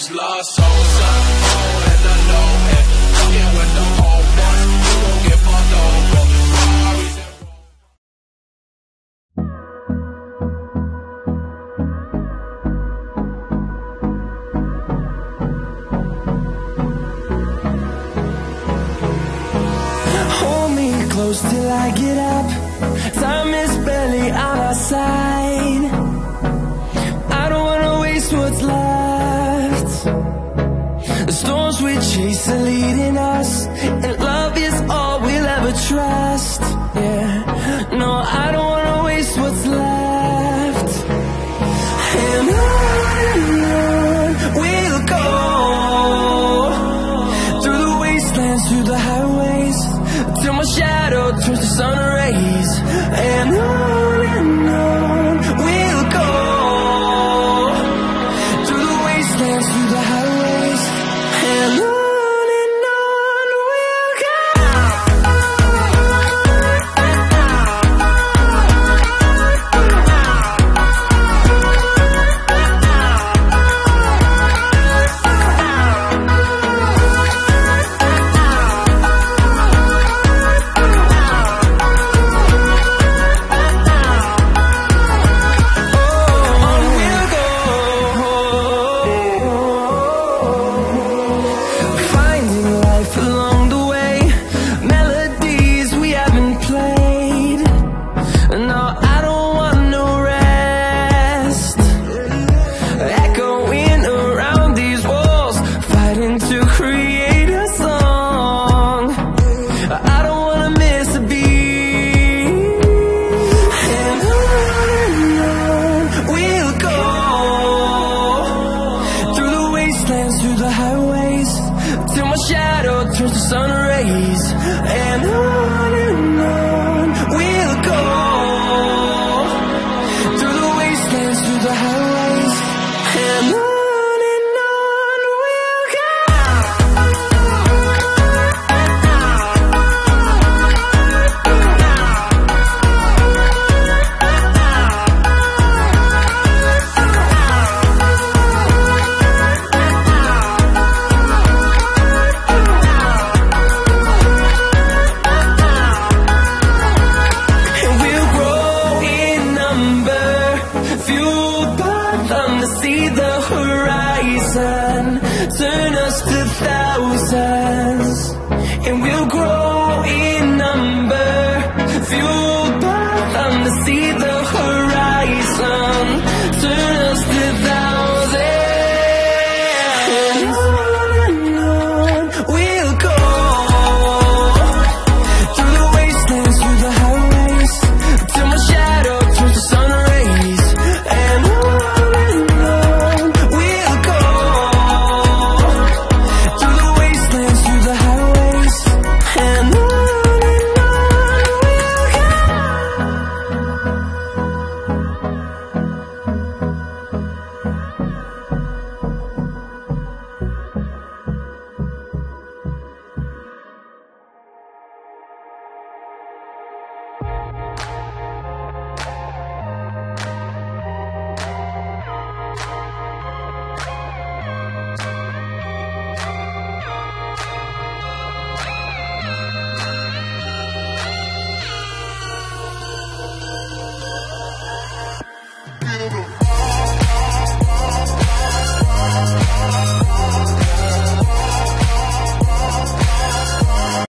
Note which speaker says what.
Speaker 1: this love song, son. Oh, and I know it. Fucking with the whole bunch, you gon' get fucked over. Ferraris and
Speaker 2: hold me close till I get up. Time is barely on our side. I don't wanna waste what's left. The storms we chase are leading us, and love is all we'll ever trust. Yeah, no, I don't wanna waste what's left. And on we'll go, through the wastelands, through the highways, till my shadow turns to sun rays. And on we'll go, through the wastelands, through the highways, and on we'll go. Through the highways, till my shadow turns to sun rays. And on we'll go, through the wastelands, through the highways, and on we'll go. See the horizon, turn us to thousands, and we'll grow in number, fuel